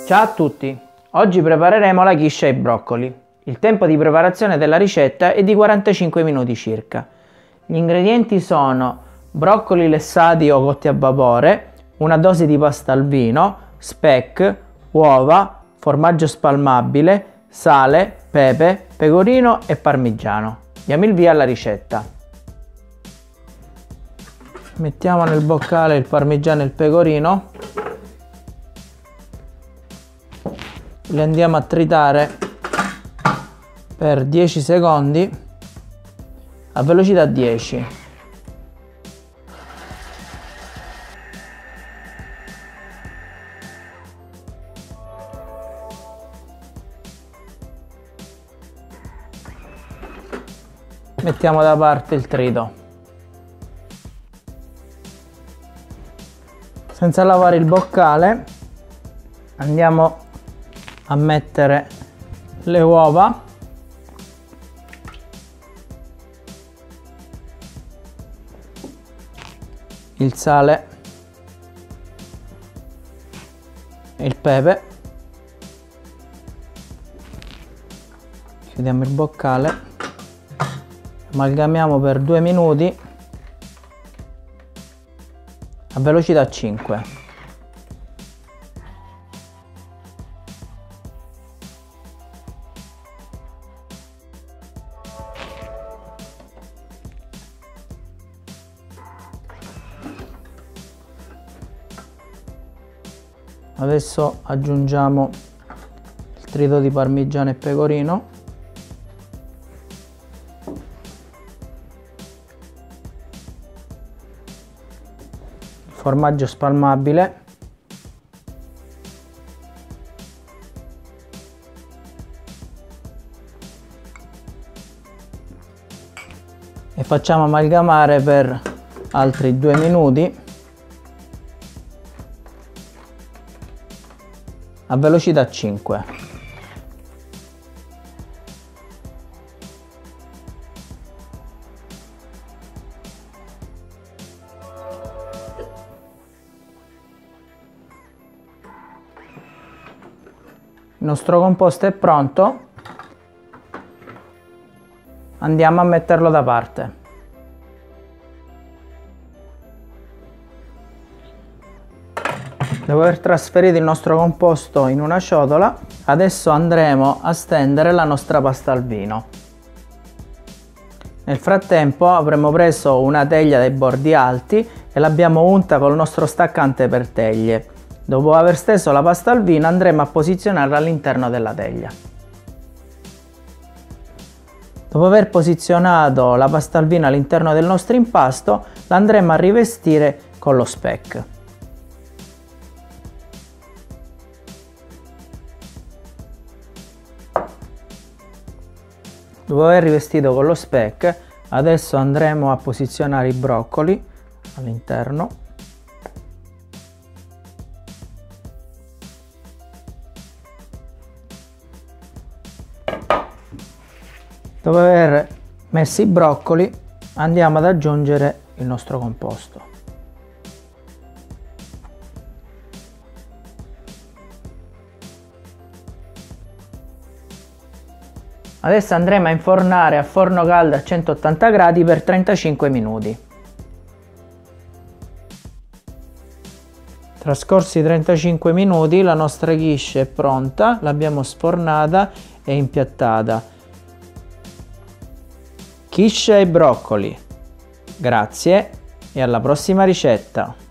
Ciao a tutti! Oggi prepareremo la quiche ai broccoli. Il tempo di preparazione della ricetta è di 45 minuti circa. Gli ingredienti sono broccoli lessati o cotti a vapore, una dose di pasta al vino, speck, uova, formaggio spalmabile, sale, pepe, pecorino e parmigiano. Diamo il via alla ricetta. Mettiamo nel boccale il parmigiano e il pecorino. Li andiamo a tritare per 10 secondi a velocità 10. Mettiamo da parte il trito. Senza lavare il boccale andiamo a mettere le uova, il sale e il pepe, chiudiamo il boccale, amalgamiamo per 2 minuti a velocità 5. Adesso aggiungiamo il trito di parmigiano e pecorino, il formaggio spalmabile, e facciamo amalgamare per altri 2 minuti a velocità 5. Il nostro composto è pronto, andiamo a metterlo da parte. Dopo aver trasferito il nostro composto in una ciotola, adesso andremo a stendere la nostra pasta al vino. Nel frattempo avremo preso una teglia dai bordi alti e l'abbiamo unta col nostro staccante per teglie. Dopo aver steso la pasta al vino andremo a posizionarla all'interno della teglia. Dopo aver posizionato la pasta al vino all'interno del nostro impasto, la andremo a rivestire con lo speck. Dopo aver rivestito con lo speck, adesso andremo a posizionare i broccoli all'interno. Dopo aver messo i broccoli, andiamo ad aggiungere il nostro composto. Adesso andremo a infornare a forno caldo a 180 gradi per 35 minuti. Trascorsi 35 minuti la nostra quiche è pronta, l'abbiamo sfornata e impiattata. Quiche ai broccoli. Grazie e alla prossima ricetta!